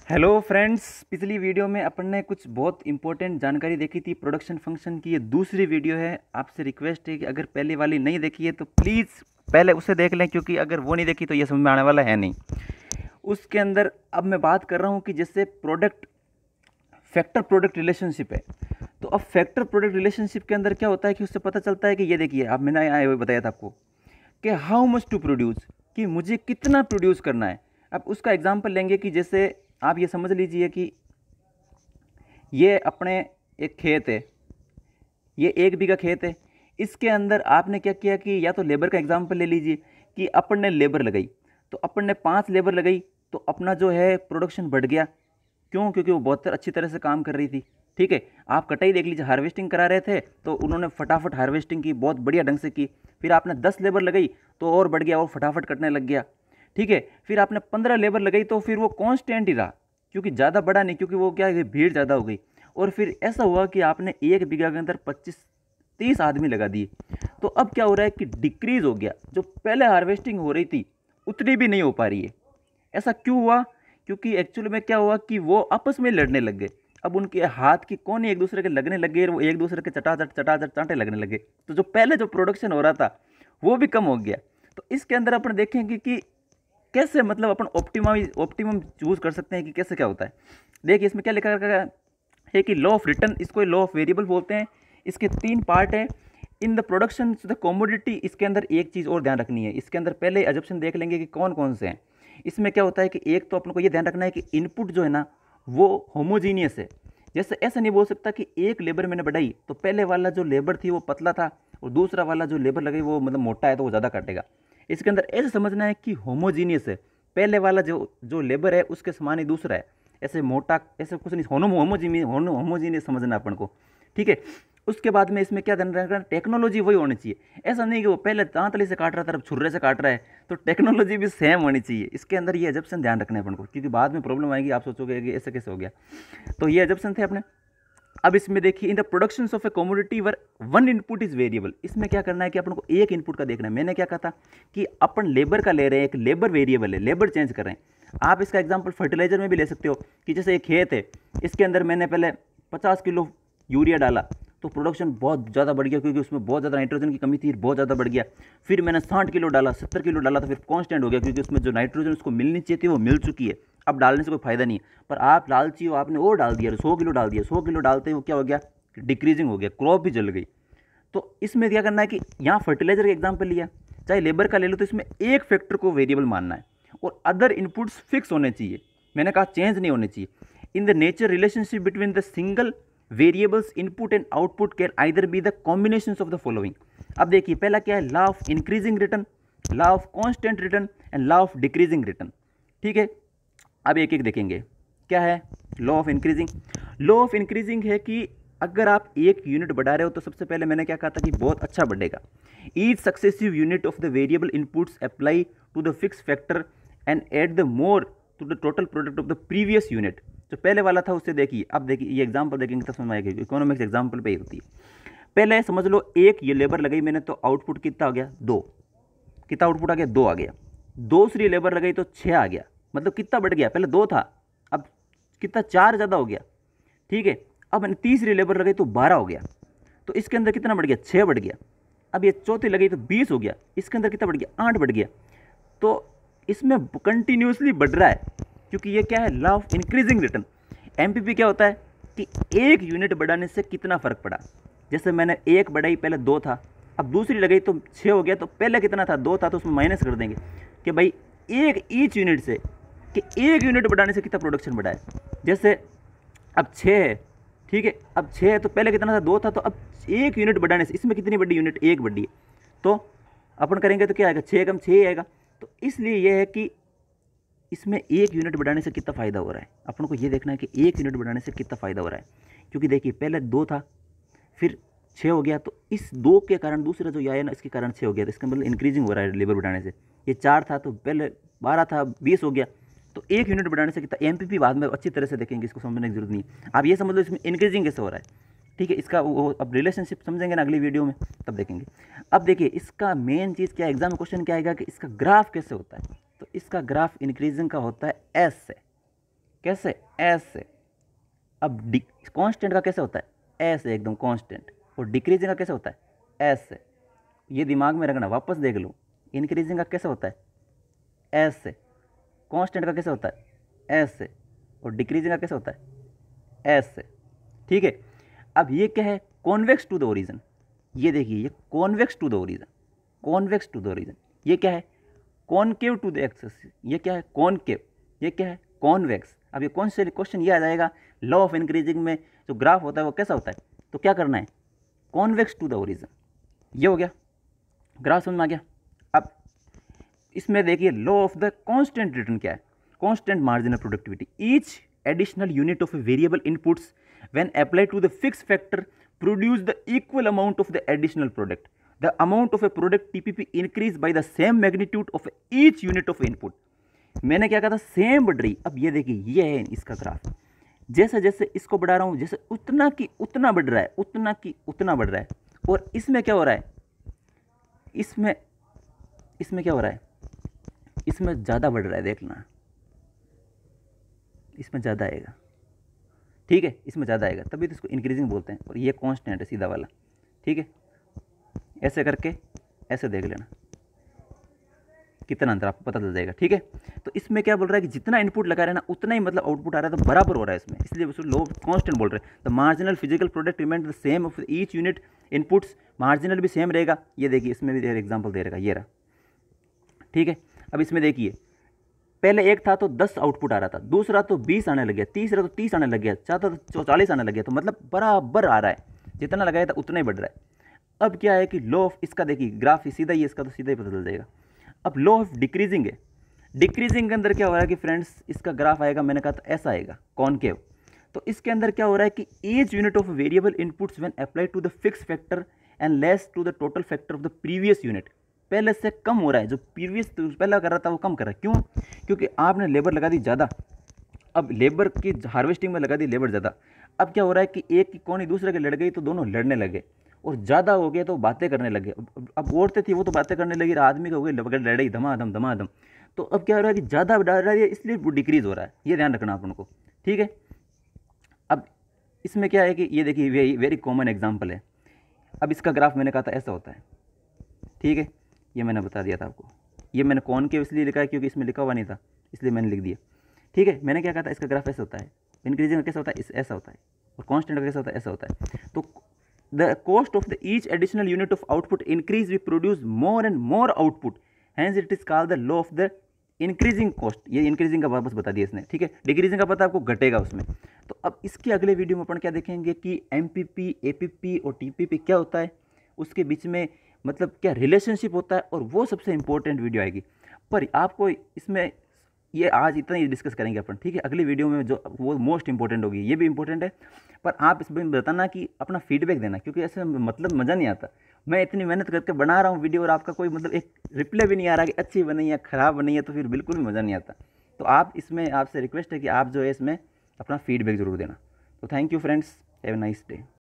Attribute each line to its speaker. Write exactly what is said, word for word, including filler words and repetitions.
Speaker 1: Hello friends, पिछली video में अपन ने कुछ बहुत इंपॉर्टेंट जानकारी देखी थी प्रोडक्शन फंक्शन की। ये दूसरी वीडियो है। आपसे रिक्वेस्ट है कि अगर पहले वाली नहीं देखी है तो प्लीज़ पहले उसे देख लें, क्योंकि अगर वो नहीं देखी तो ये समझ में आने वाला है नहीं। उसके अंदर अब मैं बात कर रहा हूँ कि जैसे प्रोडक्ट फैक्टर प्रोडक्ट रिलेशनशिप है, तो अब फैक्टर प्रोडक्ट रिलेशनशिप के अंदर क्या होता है कि उससे पता चलता है कि ये देखिए, अब मैंने आए हुए बताया था आपको कि हाउ मच टू प्रोड्यूस, कि मुझे कितना प्रोड्यूस करना है। अब उसका एग्जांपल लेंगे कि जैसे आप ये समझ लीजिए कि ये अपने एक खेत है, ये एक बीघा खेत है। इसके अंदर आपने क्या किया कि या तो लेबर का एग्जांपल ले लीजिए कि अपन ने लेबर लगाई, तो अपन ने पाँच लेबर लगाई तो अपना जो है प्रोडक्शन बढ़ गया। क्यों? क्योंकि वो बहुत अच्छी तरह से काम कर रही थी। ठीक है, आप कटाई देख लीजिए, हार्वेस्टिंग करा रहे थे तो उन्होंने फटाफट हार्वेस्टिंग की, बहुत बढ़िया ढंग से की। फिर आपने दस लेबर लगाई तो और बढ़ गया और फटाफट कटने लग गया। ठीक है, फिर आपने पंद्रह लेबर लगाई तो फिर वो कांस्टेंट ही रहा, क्योंकि ज़्यादा बढ़ा नहीं, क्योंकि वो क्या है, भीड़ ज़्यादा हो गई। और फिर ऐसा हुआ कि आपने एक बीघा के अंदर पच्चीस तीस आदमी लगा दिए, तो अब क्या हो रहा है कि डिक्रीज हो गया। जो पहले हार्वेस्टिंग हो रही थी उतनी भी नहीं हो पा रही है। ऐसा क्यों हुआ? क्योंकि एक्चुअल में क्या हुआ कि वो आपस में लड़ने लग गए। अब उनके हाथ की कोने एक दूसरे के लगने लग गए और वो एक दूसरे के चटाचट चटाचट चांटे लगने लगे, तो जो पहले जो प्रोडक्शन हो रहा था वो भी कम हो गया। तो इसके अंदर अपन देखेंगे कि कैसे, मतलब अपन ऑप्टिमाइज ऑप्टिमम चूज कर सकते हैं कि कैसे क्या होता है। देखिए इसमें क्या लिखा गया है कि लॉ ऑफ रिटर्न, इसको लॉ ऑफ वेरिएबल बोलते हैं। इसके तीन पार्ट हैं। In the production the commodity, इसके अंदर एक चीज़ और ध्यान रखनी है। इसके अंदर पहले एजप्शन देख लेंगे कि कौन कौन से हैं। इसमें क्या होता है कि एक तो अपन को ये ध्यान रखना है कि इनपुट जो है ना वो होमोजीनियस है। जैसे ऐसा नहीं बोल सकता कि एक लेबर मैंने बढ़ाई तो पहले वाला जो लेबर थी वो पतला था और दूसरा वाला जो लेबर लगे वो मतलब मोटा है तो वो ज़्यादा काटेगा। इसके अंदर ऐसे समझना है कि होमोजीनियस है, पहले वाला जो जो लेबर है उसके समान ही दूसरा है। ऐसे मोटा ऐसे कुछ नहीं, होनो होमोजीनियस होमोजीनियस समझना अपन को। ठीक है, उसके बाद में इसमें क्या ध्यान रखना, टेक्नोलॉजी वही होनी चाहिए। ऐसा नहीं कि वो पहले दांतली से काट रहा था अब छुर्रे से काट रहा है, तो टेक्नोलॉजी भी सेम होनी चाहिए। इसके अंदर ये एजप्शन ध्यान रखना है अपन को, क्योंकि बाद में प्रॉब्लम आएगी, आप सोचोगे कि ऐसे कैसे हो गया। तो ये एजप्शन थे अपने। अब इसमें देखिए, in the production of a commodity where one input is variable. इसमें क्या करना है कि अपन को एक इनपुट का देखना है। मैंने क्या कहा था कि अपन लेबर का ले रहे हैं, एक लेबर वेरिएबल है, लेबर चेंज कर रहे हैं। आप इसका एग्जांपल फर्टिलाइजर में भी ले सकते हो कि जैसे एक खेत है, इसके अंदर मैंने पहले पचास किलो यूरिया डाला तो प्रोडक्शन बहुत ज़्यादा बढ़ गया, क्योंकि उसमें बहुत ज़्यादा नाइट्रोजन की कमी थी, बहुत ज़्यादा बढ़ गया। फिर मैंने साठ किलो डाला, सत्तर किलो डाला तो फिर कांस्टेंट हो गया, क्योंकि उसमें जो नाइट्रोजन उसको मिलनी चाहिए थी वो मिल चुकी है। अब डालने से कोई फायदा नहीं है। पर आप लालची हो, आपने और डाल दिया, सौ किलो डाल दिया। सौ किलो डालते ही क्या हो गया, डिक्रीजिंग हो गया, क्रॉप भी जल गई। तो इसमें क्या करना है कि यहाँ फर्टिलाइजर का एग्जाम्पल लिया, चाहे लेबर का ले लो, तो इसमें एक फैक्टर को वेरिएबल मानना है और अदर इनपुट्स फिक्स होने चाहिए। मैंने कहा चेंज नहीं होने चाहिए। In the nature relationship between the single variables input and output can either be the combination of the following. अब देखिए पहला क्या है, law of increasing return, law of constant return and law of decreasing return. ठीक है, अब एक एक देखेंगे। क्या है law of increasing? Law of increasing है कि अगर आप एक यूनिट बढ़ा रहे हो तो सबसे पहले मैंने क्या कहा था कि बहुत अच्छा बढ़ेगा। Each successive unit of the variable inputs apply to the fix factor and add the more to the total product of the previous unit. जो पहले वाला था उससे देखिए, अब देखिए ये एग्जांपल देखेंगे तब समझ आएगा। इकोनॉमिक्स एग्जांपल पे ही होती है। पहले समझ लो एक ये लेबर लगाई मैंने तो आउटपुट कितना आ गया, दो। कितना आउटपुट आ गया, दो आ गया। दूसरी लेबर लगाई तो छः आ गया, मतलब कितना बढ़ गया, पहले दो था अब कितना, चार ज़्यादा हो गया। ठीक है, अब मैंने तीसरी लेबर लगाई तो बारह हो गया, तो इसके अंदर कितना बढ़ गया, छः बढ़ गया। अब ये चौथी लगाई तो बीस हो गया, इसके अंदर कितना बढ़ गया, आठ बढ़ गया। तो इसमें कंटिन्यूसली बढ़ रहा है, क्योंकि ये क्या है, law of increasing return. MPP क्या होता है कि एक यूनिट बढ़ाने से कितना फ़र्क पड़ा। जैसे मैंने एक बढ़ाई, पहले दो था, अब दूसरी लगाई तो छः हो गया, तो पहले कितना था, दो था, तो उसमें माइनस कर देंगे कि भाई एक ईच यूनिट से, कि एक यूनिट बढ़ाने से कितना प्रोडक्शन बढ़ा है। जैसे अब छः है, ठीक है, अब छः है तो पहले कितना था, दो था, तो अब एक यूनिट बढ़ाने से इसमें कितनी बड़ी यूनिट, एक बढ़ी है, तो अपन करेंगे तो क्या आएगा, छः कम छः आएगा। तो इसलिए यह है कि इसमें एक यूनिट बढ़ाने से कितना फ़ायदा हो रहा है। अपन को ये देखना है कि एक यूनिट बढ़ाने से कितना फ़ायदा हो रहा है, क्योंकि देखिए पहले दो था फिर छः हो गया, तो इस दो के कारण दूसरा जो आया ना इसके कारण छः हो गया, तो इसका मतलब इंक्रीजिंग हो रहा है लेबर बढ़ाने से। ये चार था तो पहले बारह था, बीस हो गया, तो एक यूनिट बढ़ाने से कितना। एमपीपी बाद में अच्छी तरह से देखेंगे, इसको समझने की जरूरत नहीं है। आप ये समझ लो इसमें इंक्रीजिंग कैसे हो रहा है। ठीक है, इसका वो अब रिलेशनशिप समझेंगे ना अगली वीडियो में, तब देखेंगे। अब देखिए इसका मेन चीज़ क्या, एग्जाम में क्वेश्चन क्या आएगा कि इसका ग्राफ कैसे होता है। तो इसका ग्राफ इंक्रीजिंग का होता है एस से, कैसे, एस से। अब कांस्टेंट का कैसे होता है, एस से एकदम कांस्टेंट, और डिक्रीजिंग का कैसे होता है, एस से। ये दिमाग में रखना, वापस देख लो। इंक्रीजिंग का कैसे होता है, एस से। कांस्टेंट का कैसे होता है, एस से, और डिक्रीजिंग का कैसे होता है, एस से। ठीक है। अब ये क्या है, कॉन्वेक्स टू द ओरिजिन। ये देखिए, ये convex to the origin, convex to the origin. ये क्या है, कॉनकेव टू द एक्सिस। ये क्या है, कॉनकेव। ये क्या है, कॉन्वेक्स। अब ये कौन से क्वेश्चन ये आ जाएगा, लॉ ऑफ इंक्रीजिंग में जो ग्राफ होता है वो कैसा होता है, तो क्या करना है, कॉन्वेक्स टू द ओरिजिन। ये हो गया, ग्राफ समझ में आ गया। अब इसमें देखिए, law of the constant return क्या है, constant marginal productivity. Each additional unit of a variable inputs when applied to the fix factor produce the equal amount of the additional product. The amount of a product TPP increase by the same magnitude of each unit of input. मैंने क्या कहा था, same बढ़ रही। अब ये देखिए, ये है इसका ग्राफ। जैसे जैसे इसको बढ़ा रहा हूँ, जैसे उतना की उतना बढ़ रहा है, उतना की उतना बढ़ रहा है। और इसमें क्या हो रहा है, इसमें इसमें क्या हो रहा है, इसमें ज़्यादा बढ़ रहा है, देखना, इसमें ज़्यादा आएगा। ठीक है, इसमें ज़्यादा आएगा, तभी तो इसको इंक्रीजिंग बोलते हैं। और ये कांस्टेंट है सीधा वाला। ठीक है, ऐसे करके ऐसे देख लेना कितना अंतर आपको पता चल जाएगा। ठीक है, तो इसमें क्या बोल रहा है कि जितना इनपुट लगा रहे हैं ना, उतना ही मतलब आउटपुट आ रहा है, तो बराबर हो रहा है इसमें, इसलिए उसको लो कांस्टेंट बोल रहे हैं। The marginal physical product remain the same of each unit inputs. Marginal भी सेम रहेगा। ये देखिए, इसमें भी एग्जाम्पल दे रहेगा, ये रहा। ठीक है, अब इसमें देखिए, पहले एक था तो दस आउटपुट आ रहा था, दूसरा तो बीस आने लग गया, तीसरा तो तीस आने लग गया, चौथा तो चालीस आने लग गया। तो मतलब बराबर आ रहा है, जितना लगाया था उतना ही बढ़ रहा है। अब क्या है कि लॉ ऑफ, इसका देखिए ग्राफ ही सीधा ही, इसका तो सीधा ही पता चल जाएगा। अब लॉ ऑफ डिक्रीजिंग है। डिक्रीजिंग के अंदर क्या हो रहा है कि फ्रेंड्स, इसका ग्राफ आएगा, मैंने कहा था ऐसा आएगा, कॉनकेव। तो इसके अंदर क्या हो रहा है कि each unit of variable inputs when applied to the fix factor and less to the total factor of the previous unit, पहले से कम हो रहा है। जो प्रीवियस पहला कर रहा था वो कम कर रहा है। क्यों, क्योंकि आपने लेबर लगा दी ज़्यादा। अब लेबर की हार्वेस्टिंग में लगा दी लेबर ज़्यादा। अब क्या हो रहा है कि एक की कोनी दूसरे के लड़ गई, तो दोनों लड़ने लगे, और ज़्यादा हो गया तो बातें करने लगे। अब औरतें थी वो तो बातें करने लगी, आदमी हो गई लड़ाई, धमाधम धमाधम। तो अब क्या हो रहा है कि ज़्यादा बढ़ा रहा है, इसलिए वो डिक्रीज हो रहा है। ये ध्यान रखना आप उनको। ठीक है, अब इसमें क्या है कि ये देखिए, वेरी वेरी कॉमन एग्जाम्पल है। अब इसका ग्राफ मैंने कहा था ऐसा होता है। ठीक है, ये मैंने बता दिया था आपको। ये मैंने कौन के इसलिए लिखा है क्योंकि इसमें लिखा हुआ नहीं था, इसलिए मैंने लिख दिया। ठीक है, मैंने क्या कहा था, इसका ग्राफ ऐसा होता है, इंक्रीजिंग का कैसा होता है, इस ऐसा होता है, और कांस्टेंट का कैसा होता है, ऐसा होता है। तो the cost of the each additional unit of output increase, we produce more and more output, hence it is called the law of the increasing cost. ये इंक्रीजिंग का वापस बता दिया इसने। ठीक है, डिक्रीजिंग का पता आपको घटेगा उसमें। तो अब इसके अगले वीडियो में अपन क्या देखेंगे कि एमपीपी, एपीपी और टीपीपी क्या होता है, उसके बीच में मतलब क्या रिलेशनशिप होता है, और वो सबसे इंपॉर्टेंट वीडियो आएगी। पर आपको इसमें ये आज इतना ही डिस्कस करेंगे अपन। ठीक है, अगली वीडियो में जो वो मोस्ट इंपॉर्टेंट होगी, ये भी इंपॉर्टेंट है। पर आप इसमें बताना कि अपना फीडबैक देना, क्योंकि ऐसे मतलब मज़ा नहीं आता। मैं इतनी मेहनत करके बना रहा हूँ वीडियो, और आपका कोई मतलब एक रिप्लाई भी नहीं आ रहा कि अच्छी बनी है ख़राब बनी है, तो फिर बिल्कुल भी मज़ा नहीं आता। तो आप इसमें, आपसे रिक्वेस्ट है कि आप जो है इसमें अपना फीडबैक ज़रूर देना। तो thank you friends, have a nice day.